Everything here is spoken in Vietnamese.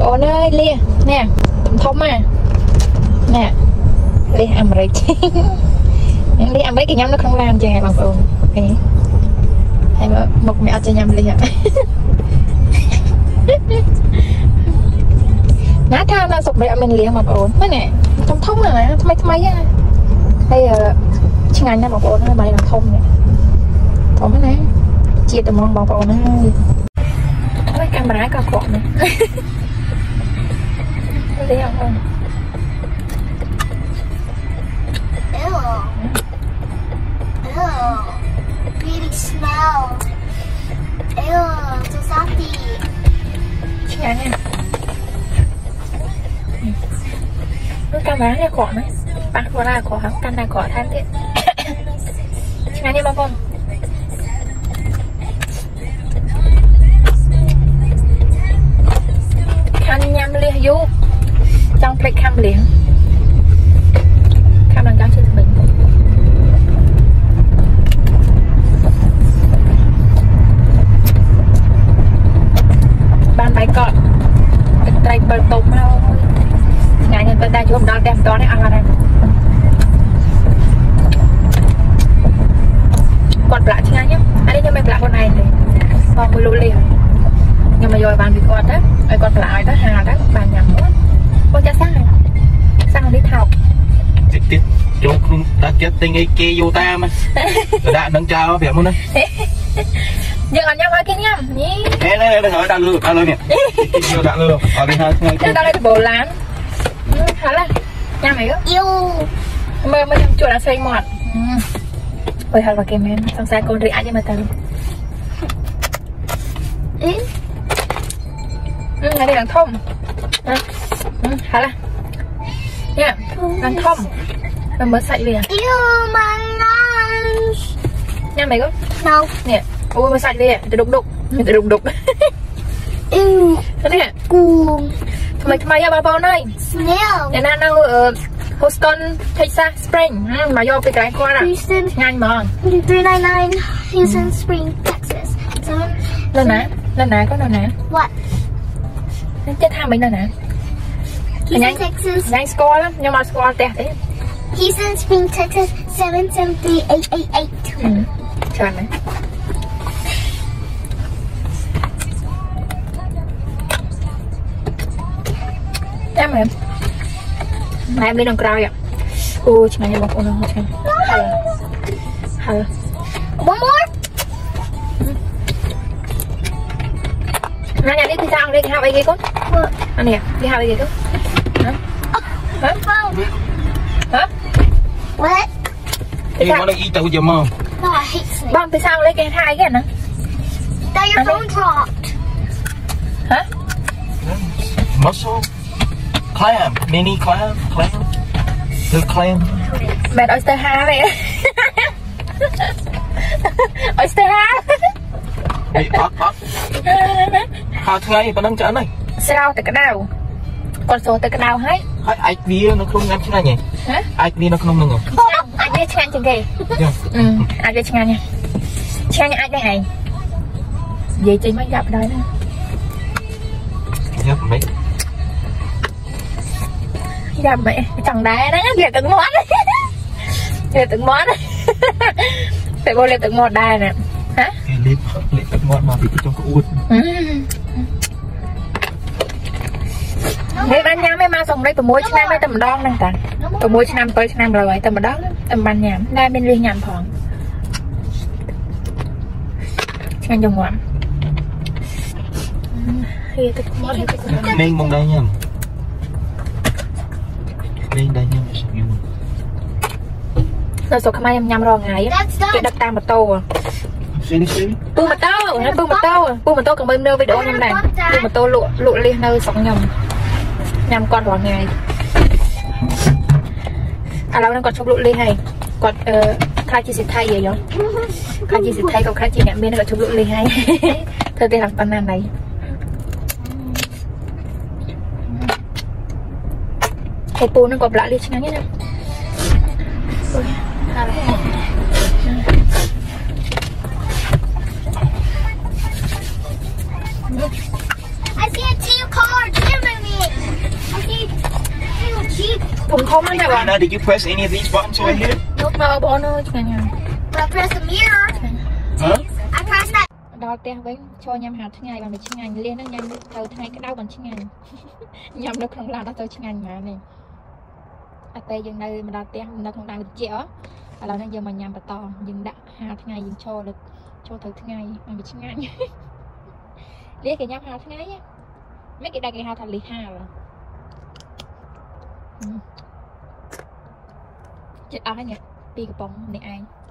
ổn ơi lia nè thông mà nè lia ăn rồi lia ăn mấy cái nhắm nó không làm cho bằng ổn hay một mẹ cho nhầm lia má tha nó sụp mẹ mình lia bằng ổn mấy nè thông là mấy á hay chừng ngày năm bằng ổn nó bài là thông nè thông cái này chia từ món bằng ổn nó cái camera cao cọ này thấy không? Really smell. So salty. Chả nha. Cái camera này cọ này, bạn có ra cọ không? Camera cọ than thế. Chả nha bông. Khăn nhâm lia du trong plate khăn liền khăn đang gắn trên mình ban bài cọt tay bờ tôm đâu ngày nhân bên đây chúng ta đem đó đấy ăn đây còn lại chứ nhá anh đi cho mình lại con này thì còn 10 lô liền nhưng mà rồi bạn bị con đó rồi còn lại đó hà đó bạn nhầm đó con cha sang đi thọc tiếp chỗ đã chết tinh ấy kia vô ta mà đã nâng trao việc muốn đấy nhưng ở nhau hai cái nhá nhí đây hỏi đang lừa nè chưa đã lừa ở đây hai đây đây bộ lán hả là nhà mày đó Yêu mà chuột đã xây mọt ôi hả là cái men xong sai con rỉ ai cho mà tao ngày đây đang thông hả là nha đang thông rồi mới sạch liền my lunch. nha mày có No. nè ôi mới sạch liền từ đục thế nè mày ra bao này Snail. để nó đâu ở Houston Texas Spring mà vô cái qua nè nhanh mà 399 Houston Spring Texas. lên nè có nè What? chết tham mình nè Houston, Texas. nhanh score lắm nhưng mà score tẹt đấy Houston Spring Texas 7738888. trời này em đi đồng còi ạ ôi chị này một con nó xem hả One more. Nhà đi thì sao đi hao ai kia con anh nè đi hao ai kia con hả hả What? em muốn đi tàu giờ mơ No, I hate snakes. bom thì sao lấy cái hai cái nè That your phone dropped. hả muscle clam mini clam the clam mẹ oyster ha vậy oyster ha bị bắt hai ngày bạn đang chán này sao từ cái nào con số từ cái nào hết ai vía nó không ngăn thế này nhỉ hả ai vía nó không ngăn anh biết chăng chừng kì anh biết chăng nha chăng ai đây này vậy chị mới gặp đây nè mấy gặp mẹ chẳng đá đó liệt từng món liệt từng món phải vô liệt từng món đài nè hả liệt từng món mà bị trong cái uất thế ban nhám mấy ma xong đây tụi muối năm mấy tầm đón nè ta tụi muối năm tới năm rồi tầm đó tầm ban nhám đây bên liên nhám phòng ăn dùng ngoạm nên mong đây nha nên đây nha rồi số không ai em nhắm rồi ngày cái đặt tam một tô bu một tô còn bên nơi video nhầm này bu một tô lụa liên nơi sống nhầm con vào ngày lâu nó còn chụp lụa liên này còn khai chi sẽ thay gì vậy khai chi sẽ thay còn khai chi nhận bên nó còn chụp lụa liên hay thôi đây là con nam này thầyปูnó còn lại đi chứ nhé nè I see a team card. thùng thôm đó nè bạn. Anna, did you press any of these buttons right here? Lúc mà bọn nó chẳng hạn. But I press the mirror. Huh? I press that. Đo tè với cho nhầm hạt tháng ngày bằng 1 ngày liên nó nhầm từ tháng cái đau bằng 1 ngày. Nhầm nó không làm đó tới 1 ngày mà này. À tè dừng đây mà đo tè nó không đang chẹo. À là nó giờ mà nhầm to dừng đã hạt tháng ngày dừng cho được cho từ tháng ngày bằng 1 ngày. Lấy cái nhầm hạt tháng ngày á. Mấy cái đây cái hạt thật lì hà rồi. Chết ai nhỉ? Pi cái bóng này ai?